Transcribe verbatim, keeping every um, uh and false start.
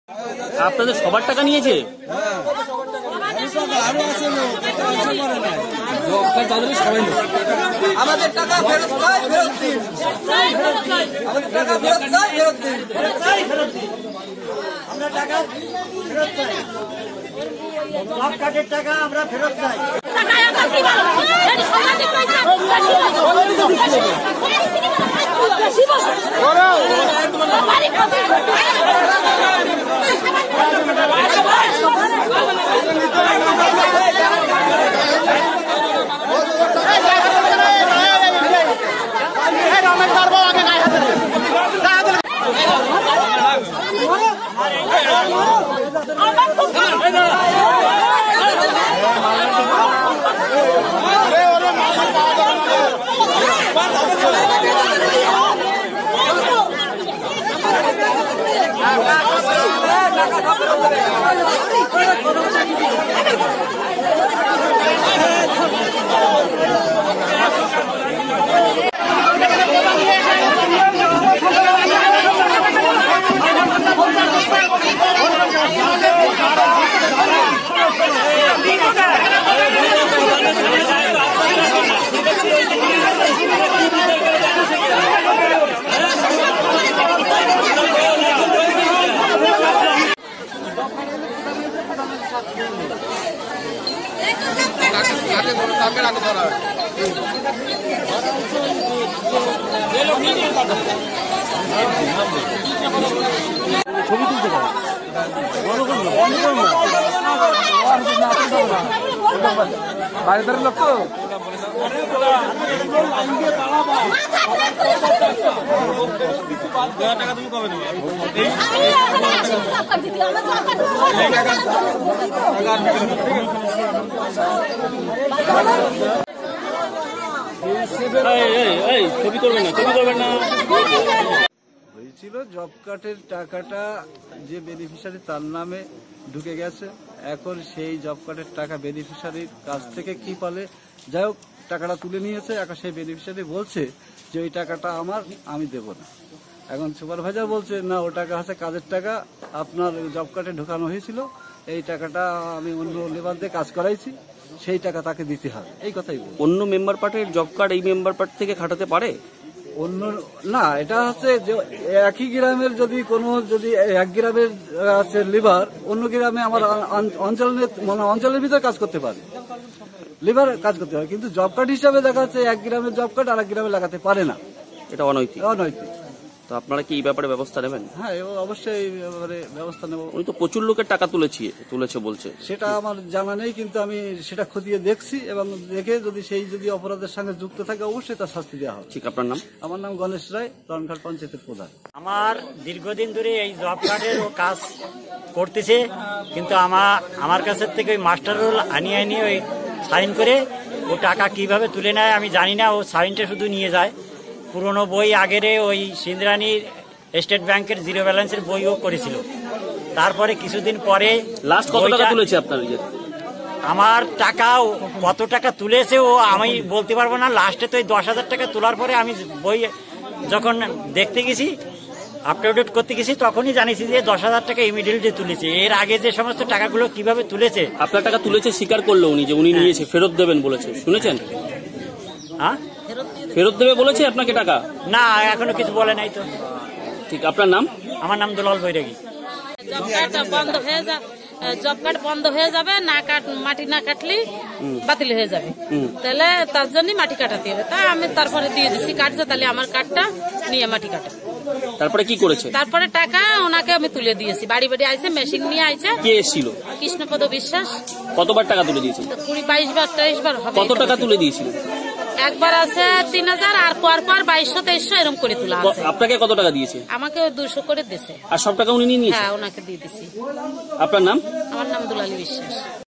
আপনাদের সবার টাকা নিয়েছে? আমাদের টাকা ফেরত চাই, ফেরত দিন। আমাদের টাকা ফেরত চাই, ফেরত দিন। আমরা টাকা ফেরত চাই। জব কার্ডের টাকা আমরা ফেরত চাই। ছবি তুলতে বাড়িদারের লোক তো টাকা তুমি কবে নেবে? ছবি করবেন না, ছবি করবেন না। হয়েছিল জব কার্ডের টাকাটা যে বেনিফিশিয়ারি তার নামে ঢুকে গেছে। এখন সেই জব কার্ডের টাকা বেনিফিশিয়ারির কাছ থেকে কি পালে যাই হোক টাকাটা তুলে নিয়েছে। এখন সেই বেনিফিশিয়ারি বলছে যে ওই টাকাটা আমার, আমি দেব না। এখন সুপারভাইজার বলছে না, ও টাকা আছে কাজের টাকা, আপনার জব কার্ডে ঢোকানো হয়েছিল, এই টাকাটা আমি অন্য লেবার দিয়ে কাজ করাইছি, সেই টাকা তাকে দিতে হবে, এই কথাই বল। অন্য মেম্বার পার্টির জব কার্ড এই মেম্বার পার্টি থেকে খাটাতে পারে? অন্য না, এটা হচ্ছে যে একই গ্রামের যদি কোনো যদি এক গ্রামের আছে লিভার, অন্য গ্রামে আমার অঞ্চলের মানে অঞ্চলের ভিতরে কাজ করতে পারে, লিভার কাজ করতে পারে, কিন্তু জব কার্ড হিসাবে দেখা যাচ্ছে এক গ্রামের জব কার্ড আর এক গ্রামে লাগাতে পারে না। এটা অনৈতিক। অনৈতিক। তো আপনারা কি এই ব্যাপারে ব্যবস্থা নেবেন? হ্যাঁ, অবশ্যই এই ব্যাপারে ব্যবস্থা নেব। উনি তো প্রচুর লোকের টাকা তুলেছি তুলেছে বলছে। সেটা আমার জানা নেই, কিন্তু আমি সেটা খতিয়ে দেখছি এবং দেখে যদি সেই যদি অপরাধের সঙ্গে যুক্ত থাকে অবশ্যই তার শাস্তি দেওয়া হবে। ঠিক, আপনার নাম? আমার নাম গণেশ রায়, রনঘাট পঞ্চায়েতের প্রধান। আমার দীর্ঘদিন ধরে এই জব কার্ডের ও কাজ করতেছে, কিন্তু আমার আমার কাছের থেকে ওই মাস্টার রোল আনিয়ে আনিয়ে ওই সাইন করে ও টাকা কিভাবে তুলে নেয় আমি জানি না। ও সাইনটা শুধু নিয়ে যায়। পুরনো বই আগের ওই সিন্দ্রানীর স্টেট ব্যাংকের জিরো ব্যালেন্সের বইও করেছিল। তারপরে কিছুদিন পরে লাস্ট কত টাকা তুলেছে আপনার? আমার টাকা কত টাকা তুলেছে ও আমি বলতে পারবো না। লাস্টে তো ওই দশ হাজার টাকা তোলার পরে আমি বই যখন দেখতে গেছি, আপডেট করতে গেছি, তখনই জানিয়েছি যে দশ হাজার টাকা ইমিডিয়েটলি তুলেছে। এর আগে যে সমস্ত টাকাগুলো কিভাবে তুলেছে, আপনার টাকা তুলেছে স্বীকার করলো উনি, যে উনি নিয়েছে, ফেরত দেবেন বলেছে, শুনেছেন? হ্যাঁ, ফেরত দেবে বলেছে আপনাকে টাকা? না, এখনো কিছু বলে নাই তো। ঠিক, আপনার নাম? আমার নাম দুলাল বৈরাগী। জব কার্ড বন্ধ হয়ে যাবে, জব কার্ড বন্ধ হয়ে যাবে, না কাট মাটি না কাটলে বাতিল হয়ে যাবে, তাহলে তার জন্য মাটি কাটাতে হবে। তাই আমি তারপরে দিয়ে দিচ্ছি কাটছে, তাহলে আমার কার্ডটা নিয়ে মাটি কাটা। তারপরে কি করেছে? তারপরে টাকা ওনাকে আমি তুলে দিয়েছি, বাড়ি বাড়ি আইছে, মেশিন নিয়ে আইছে। কে এসেছিল? কৃষ্ণপদ বিশ্বাস। কতবার টাকা তুলে দিয়েছিল? কুড়ি বাইশ বার তেইশ বার হবে। কত টাকা তুলে দিয়েছিল? একবার আছে তিন হাজার, আর পর পর বাইশশো তেইশশো এরকম করে তোলা আছে। আপনাকে কত টাকা দিয়েছে? আমাকে দুশো করে দিয়েছে। আর সব টাকা উনি নিয়ে নিয়েছে? হ্যাঁ, ওনাকে দিয়ে দিছি। আপনার নাম? আমার নাম দুলালী বিশ্বাস।